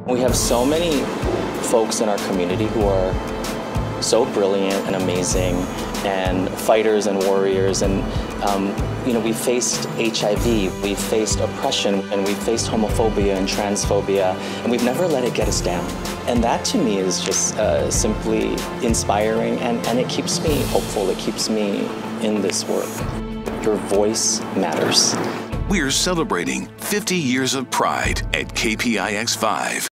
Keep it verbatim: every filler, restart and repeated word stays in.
We have so many folks in our community who are so brilliant and amazing and fighters and warriors, and um, you know, we faced H I V, we faced oppression, and we faced homophobia and transphobia, and we've never let it get us down. And that to me is just uh, simply inspiring, and, and it keeps me hopeful, it keeps me in this work. Your voice matters. We're celebrating fifty years of pride at K P I X five.